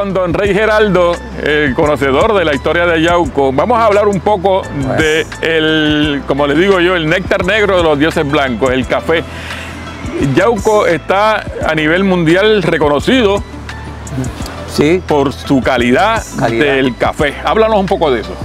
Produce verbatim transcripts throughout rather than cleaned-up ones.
con don Rey Geraldo, el conocedor de la historia de Yauco. Vamos a hablar un poco bueno. de el, como les digo yo, el néctar negro de los dioses blancos, el café. Yauco está a nivel mundial reconocido sí. por su calidad, calidad del café. Háblanos un poco de eso.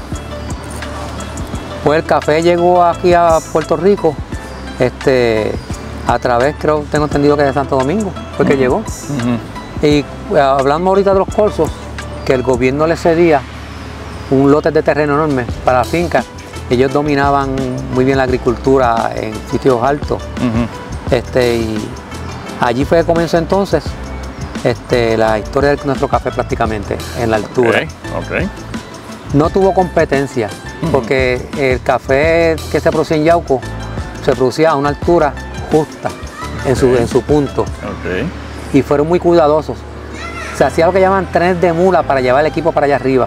Pues el café llegó aquí a Puerto Rico este, a través, creo, tengo entendido que de Santo Domingo, fue que uh-huh. llegó. Uh-huh. Y hablando ahorita de los corzos, que el gobierno le cedía un lote de terreno enorme para la finca. Ellos dominaban muy bien la agricultura en sitios altos. Uh-huh. este, y allí fue que comenzó entonces este, la historia de nuestro café prácticamente, en la altura. Okay. Okay. No tuvo competencia, uh-huh. porque el café que se producía en Yauco se producía a una altura justa, okay. en, su, en su punto. Okay. Y fueron muy cuidadosos. Se hacía lo que llaman trenes de mula para llevar el equipo para allá arriba.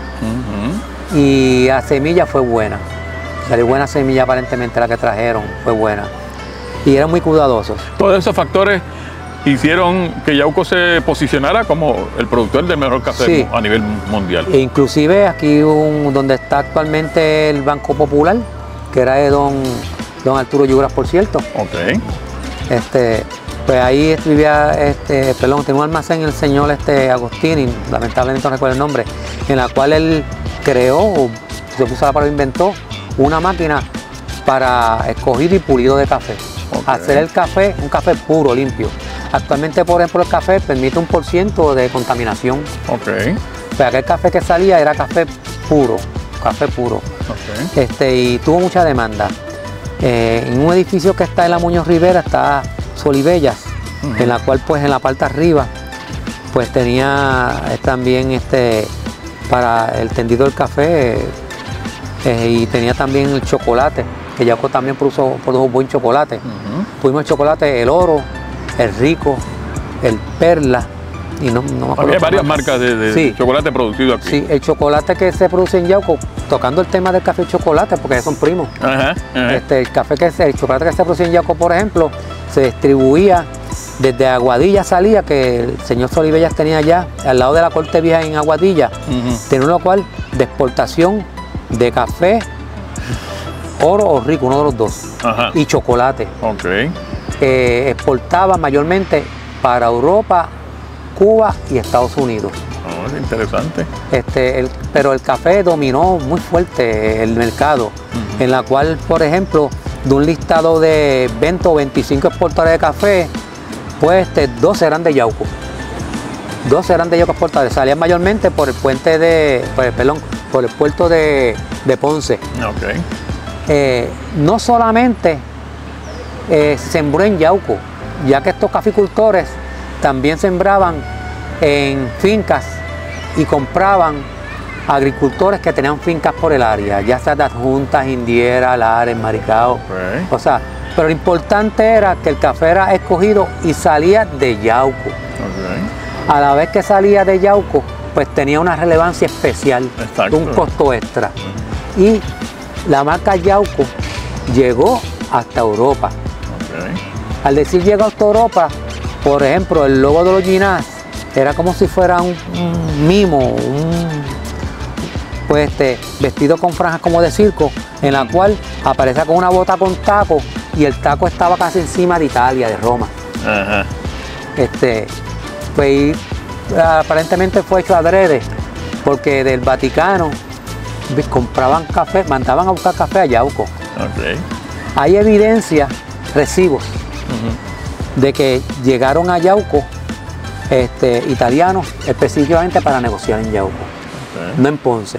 Uh-huh. Y la semilla fue buena. Salió buena semilla aparentemente la que trajeron, fue buena. Y eran muy cuidadosos. Todos esos factores hicieron que Yauco se posicionara como el productor del mejor café sí. a nivel mundial. E inclusive aquí un, donde está actualmente el Banco Popular, que era de don, don Arturo Yuras, por cierto. Ok. Este, pues ahí vivía, este, perdón, tenía un almacén el señor este, Agostini, lamentablemente no recuerdo el nombre, en la cual él creó, se puso la palabra, inventó una máquina para escogido y pulido de café. Okay. Hacer el café, un café puro, limpio. Actualmente, por ejemplo, el café permite un por ciento de contaminación. Okay. Pero aquel café que salía era café puro, café puro. Okay. Este, y tuvo mucha demanda. Eh, en un edificio que está en la Muñoz Rivera está Solibellas, uh-huh. en la cual pues en la parte arriba pues tenía eh, también este para el tendido del café eh, y tenía también el chocolate, que Yauco también produjo, produjo buen chocolate. Uh-huh. Tuvimos el chocolate, el oro, el rico, el perla y no, no me acuerdo. Había varias marcas de, de sí. chocolate producido aquí. Sí, el chocolate que se produce en Yauco, tocando el tema del café y chocolate, porque son primos. Ajá, ajá. Este, el café que se, el chocolate que se produce en Yauco, por ejemplo, se distribuía desde Aguadilla, salía, que el señor Solibellas tenía allá, al lado de la Corte Vieja en Aguadilla, uh-huh. tenía un local de exportación de café, oro o rico, uno de los dos, ajá. y chocolate. Okay. Eh, exportaba mayormente para Europa, Cuba y Estados Unidos. Oh, interesante. Este, el, pero el café dominó muy fuerte el mercado, uh-huh. en la cual, por ejemplo, de un listado de veinte o veinticinco exportadores de café, pues este, dos eran de Yauco. Dos eran de Yauco exportadores. Salían mayormente por el puente de, por el, perdón, por el puerto de, de Ponce. Okay. Eh, no solamente eh, sembró en Yauco, ya que estos caficultores también sembraban en fincas y compraban agricultores que tenían fincas por el área, ya sea de Adjuntas, Indiera, Lares, Maricao. Okay. O sea, pero lo importante era que el café era escogido y salía de Yauco. Okay. A la vez que salía de Yauco, pues tenía una relevancia especial, exacto. un costo extra. Uh-huh. Y la marca Yauco llegó hasta Europa. Okay. Al decir llegó hasta Europa, por ejemplo, el logo de los Ginás era como si fuera un, un mimo, un, pues este, vestido con franjas como de circo, en la cual aparecía con una bota con taco y el taco estaba casi encima de Italia, de Roma. Ajá. Este, pues y, aparentemente fue hecho adrede, porque del Vaticano compraban café, mandaban a buscar café a Yauco. Okay. Hay evidencia, recibos, uh-huh. de que llegaron a Yauco este, italianos específicamente para negociar en Yauco, okay. no en Ponce.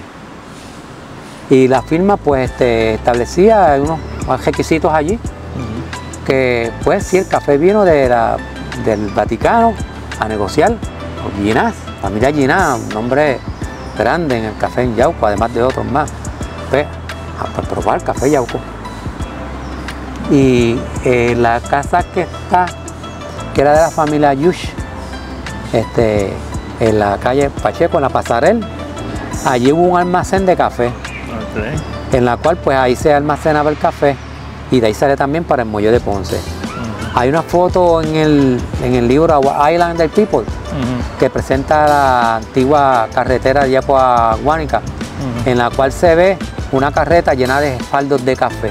Y la firma pues este, establecía unos requisitos allí, uh-huh. que pues si el café vino de la, del Vaticano a negociar con Ginás, familia Ginás, un nombre grande en el café en Yauco, además de otros más, pues a probar café Yauco. Y eh, la casa que está, que era de la familia Yush, este, en la calle Pacheco, en la Pasarel, allí hubo un almacén de café, okay. en la cual pues ahí se almacenaba el café y de ahí sale también para el muelle de Ponce. Uh-huh. Hay una foto en el, en el libro Our Island del People, uh-huh. que presenta la antigua carretera de Yauco a Guánica, uh-huh. en la cual se ve una carreta llena de faldos de café.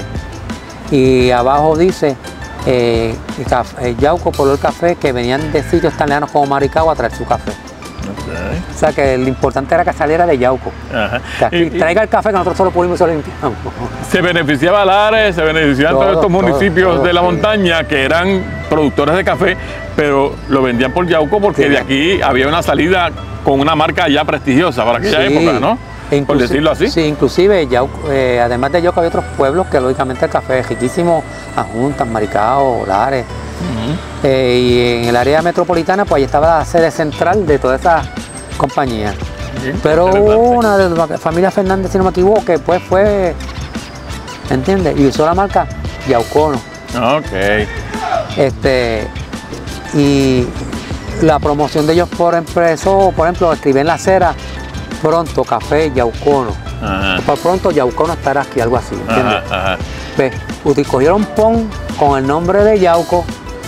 Y abajo dice, eh, café, Yauco por el café, que venían de sitios tan lejanos como Maricao a traer su café. Okay. O sea que lo importante era que saliera de Yauco. Ajá. Que aquí y, traiga el café que nosotros solo pudimos y solo limpiamos. Se beneficiaba Lares, se beneficiaban todo, todos estos municipios todo, todo, de la sí. montaña que eran productores de café, pero lo vendían por Yauco porque sí. de aquí había una salida con una marca ya prestigiosa para aquella sí. época, ¿no? Por decirlo así. Sí, inclusive Yauco, eh, además de Yauco hay otros pueblos que lógicamente el café es riquísimo, Adjuntas, Maricao, Lares. Uh-huh. eh, y en el área metropolitana pues ahí estaba la sede central de todas esas compañías. Bien, pero una de las familias Fernández, si no me equivoco, que pues fue, ¿entiendes? Y usó la marca Yaucono. Ok. Este, y la promoción de ellos por empezó, por ejemplo, escribí en la acera, pronto café Yaucono. Ajá. Por pronto Yaucono estará aquí, algo así, ¿entiendes? Ajá, ajá. Pues, cogieron PON con el nombre de Yauco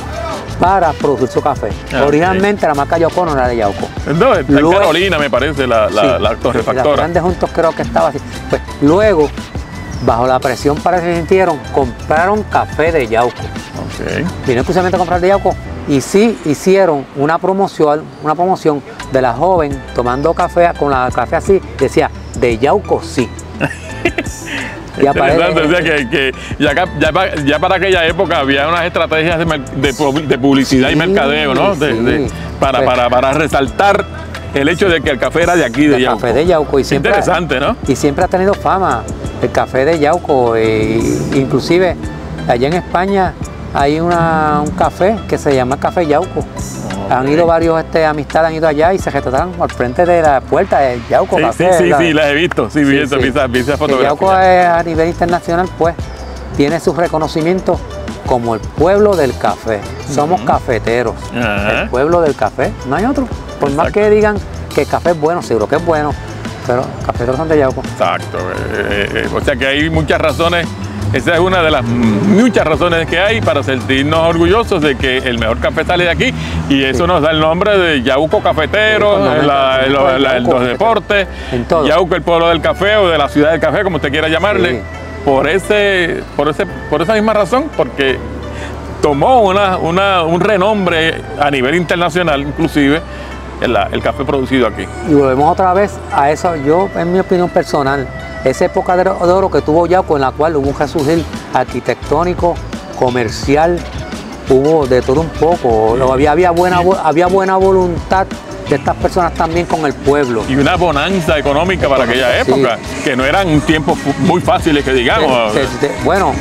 para producir su café. Ah, originalmente okay. la marca Yaucono era de Yauco. No, está luego, en Carolina me parece la, la, sí, la torrefactora. Las grandes juntos creo que estaba así. Pues luego, bajo la presión para que se sintieron, compraron café de Yauco. Okay. Vino exclusivamente a comprar de Yauco y sí hicieron una promoción, una promoción de la joven tomando café con la café así, decía de Yauco sí. Interesante, o sea que, que ya, ya, ya para aquella época había unas estrategias de, de, de publicidad sí, y mercadeo, ¿no? De, sí. de, para, para, para resaltar el hecho de que el café era de aquí, de el Yauco. Café de Yauco. Y siempre, interesante, ¿no? Y siempre ha tenido fama el café de Yauco. E, inclusive allá en España hay una, un café que se llama Café Yauco. Okay. Han ido varios este, amistades, han ido allá y se retratan al frente de la puerta de Yauco. Sí, café, sí, sí, la, sí, las he visto, sí, sí, vi, sí. vi esa, vi esa fotografía. Yauco es, a nivel internacional, pues, tiene su reconocimiento como el pueblo del café. Somos uh-huh. cafeteros, uh-huh. el pueblo del café, no hay otro. Por Exacto. más que digan que el café es bueno, seguro que es bueno, pero cafeteros son de Yauco. Exacto, eh, eh, o sea que hay muchas razones. Esa es una de las muchas razones que hay para sentirnos orgullosos de que el mejor café sale de aquí y eso sí. nos da el nombre de Yauco Cafetero, sí, la, la, la, los deportes, Yauco el pueblo del café o de la ciudad del café, como usted quiera llamarle, sí. por, ese, por, ese, por esa misma razón, porque tomó una, una, un renombre a nivel internacional inclusive el, el café producido aquí. Y volvemos otra vez a eso, yo en mi opinión personal, esa época de oro que tuvo Yauco, en la cual hubo un resurgir arquitectónico, comercial, hubo de todo un poco. Sí. Había, había, buena, había buena voluntad de estas personas también con el pueblo. Y una bonanza económica para aquella época, sí. que no eran tiempos muy fáciles que digamos. De, de, de, bueno,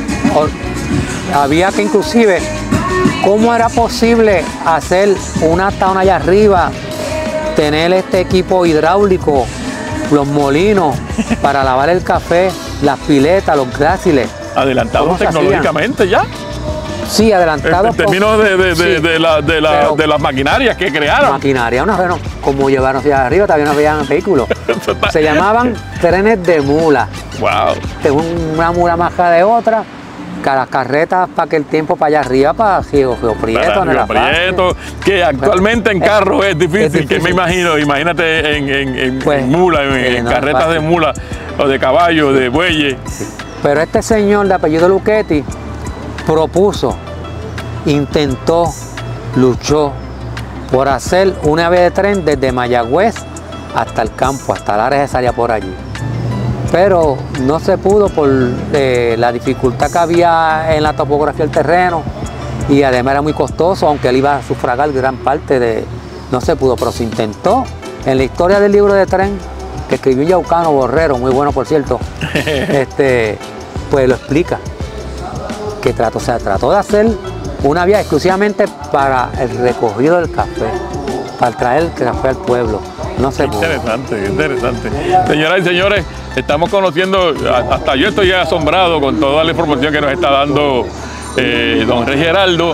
había que inclusive, ¿cómo era posible hacer una tabla allá arriba, tener este equipo hidráulico, los molinos para lavar el café, las piletas, los gráciles? Adelantados tecnológicamente ya. Sí, adelantados. En términos de, de, sí, de, de, la, de, la, de las maquinarias que crearon. Maquinaria, no, no, como llevaron hacia arriba, todavía no veían vehículos. Se llamaban trenes de mula. Wow. Una mula más que de otra. Las carretas para que el tiempo para allá arriba, para Río, Río Prieto, Río Prieto, que actualmente en carro es, es, difícil, es difícil, que me imagino, imagínate en, en, en, pues, en mula, en, eh, en no carretas de mula, o de caballo, de bueyes. Sí. Pero este señor de apellido Luchetti propuso, intentó, luchó por hacer una vía de tren desde Mayagüez hasta el campo, hasta Lares, esa área por allí. Pero no se pudo por eh, la dificultad que había en la topografía del terreno y además era muy costoso, aunque él iba a sufragar gran parte de... No se pudo, pero se intentó. En la historia del libro de tren, que escribió un yaucano, Borrero, muy bueno por cierto, este, pues lo explica. Que trató, o sea, trató de hacer una vía exclusivamente para el recogido del café, para traer el café al pueblo. No se pudo. Interesante, interesante. Señoras y señores, estamos conociendo, hasta yo estoy asombrado con toda la información que nos está dando eh, don Rey Geraldo.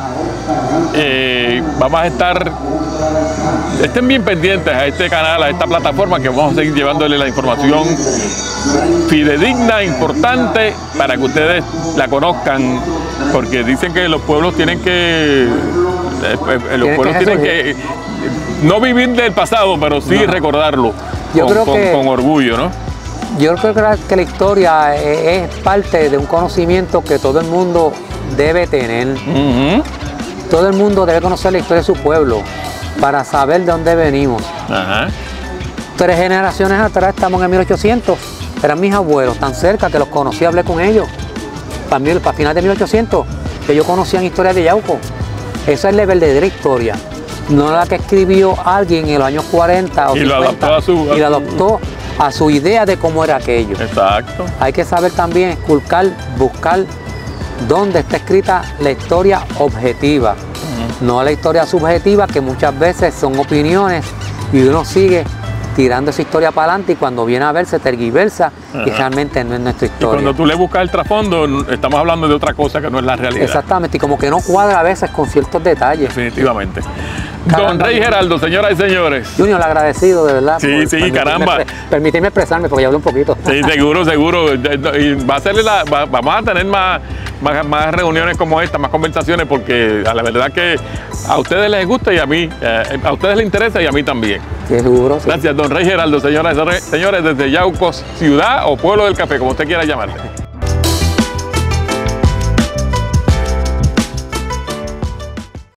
Eh, vamos a estar, estén bien pendientes a este canal, a esta plataforma, que vamos a seguir llevándole la información fidedigna, importante, para que ustedes la conozcan, porque dicen que los pueblos tienen que, eh, los pueblos tienen que no vivir del pasado, pero sí no. recordarlo Yo con, creo con, que, con orgullo, ¿no? Yo creo que la, que la historia es, es parte de un conocimiento que todo el mundo debe tener. Uh-huh. Todo el mundo debe conocer la historia de su pueblo para saber de dónde venimos. Ajá. Tres generaciones atrás, estamos en el mil ochocientos, eran mis abuelos, tan cerca que los conocí, hablé con ellos. Para, mí, para finales de mil ochocientos, que ellos conocían historia de Yauco. Esa es la verdadera historia, no la que escribió alguien en los años cuarenta o y cincuenta. Lo adaptó a su, a y lo adoptó a su idea de cómo era aquello. Exacto. Hay que saber también esculcar, buscar dónde está escrita la historia objetiva, uh-huh. no la historia subjetiva, que muchas veces son opiniones y uno sigue tirando esa historia para adelante y cuando viene a ver se tergiversa uh-huh. y realmente no es nuestra historia. Y cuando tú le buscas el trasfondo, estamos hablando de otra cosa que no es la realidad. Exactamente, y como que no cuadra a veces con ciertos detalles. Definitivamente. Caramba. Don Rey Geraldo, señoras y señores. Junior, agradecido de verdad. Sí, por, sí, caramba. Permíteme expresarme porque ya hablé un poquito. Sí, seguro, seguro. Y va a ser la, va, vamos a tener más, más, más reuniones como esta, más conversaciones, porque a la verdad que a ustedes les gusta y a mí, eh, a ustedes les interesa y a mí también. Sí, seguro. Sí. Gracias, don Rey Geraldo, señoras y señores, desde Yauco, ciudad o pueblo del café, como usted quiera llamarle.